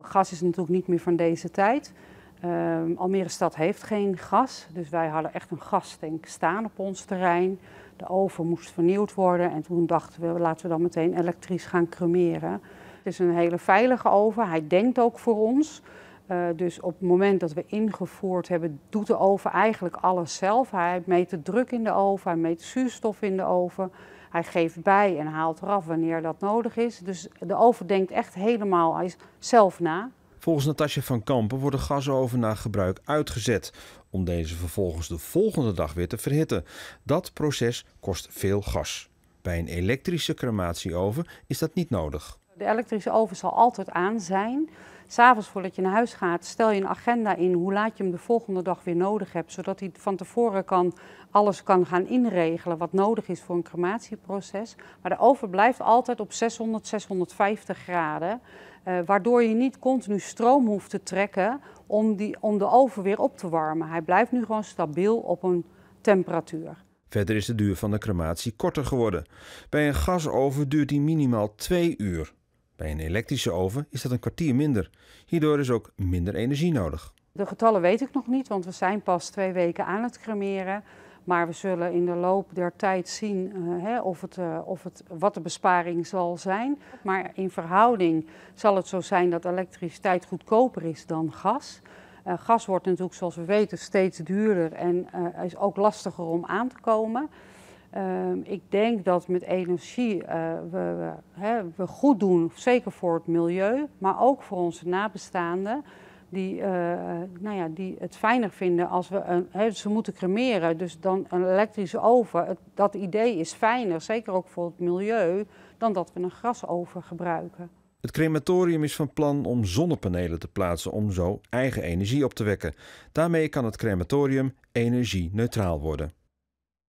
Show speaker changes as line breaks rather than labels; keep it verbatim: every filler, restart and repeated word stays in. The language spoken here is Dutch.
Gas is natuurlijk niet meer van deze tijd. Uh, Almere stad heeft geen gas, dus wij hadden echt een gastank staan op ons terrein. De oven moest vernieuwd worden en toen dachten we, laten we dan meteen elektrisch gaan cremeren. Het is een hele veilige oven, hij denkt ook voor ons. Uh, dus op het moment dat we ingevoerd hebben, doet de oven eigenlijk alles zelf. Hij meet de druk in de oven, hij meet de zuurstof in de oven. Hij geeft bij en haalt eraf wanneer dat nodig is. Dus de oven denkt echt helemaal hij is zelf na.
Volgens Natasja van Kampen wordt de gasoven na gebruik uitgezet om deze vervolgens de volgende dag weer te verhitten. Dat proces kost veel gas. Bij een elektrische crematieoven is dat niet nodig.
De elektrische oven zal altijd aan zijn. 'S Avonds voordat je naar huis gaat, stel je een agenda in hoe laat je hem de volgende dag weer nodig hebt. Zodat hij van tevoren kan, alles kan gaan inregelen wat nodig is voor een crematieproces. Maar de oven blijft altijd op zeshonderd, zeshonderdvijftig graden. Uh, waardoor je niet continu stroom hoeft te trekken om, die, om de oven weer op te warmen. Hij blijft nu gewoon stabiel op een temperatuur.
Verder is de duur van de crematie korter geworden. Bij een gasoven duurt die minimaal twee uur. Bij een elektrische oven is dat een kwartier minder. Hierdoor is ook minder energie nodig.
De getallen weet ik nog niet, want we zijn pas twee weken aan het cremeren. Maar we zullen in de loop der tijd zien uh, hè, of het, uh, of het, wat de besparing zal zijn. Maar in verhouding zal het zo zijn dat elektriciteit goedkoper is dan gas. Uh, gas wordt natuurlijk, zoals we weten, steeds duurder en uh, is ook lastiger om aan te komen. Uh, ik denk dat met energie uh, we, we, hè, we goed doen, zeker voor het milieu, maar ook voor onze nabestaanden. Die, uh, nou ja, die het fijner vinden als we een, he, ze moeten cremeren, dus dan een elektrische oven. Het, dat idee is fijner, zeker ook voor het milieu, dan dat we een gasoven gebruiken.
Het crematorium is van plan om zonnepanelen te plaatsen om zo eigen energie op te wekken. Daarmee kan het crematorium energie-neutraal worden.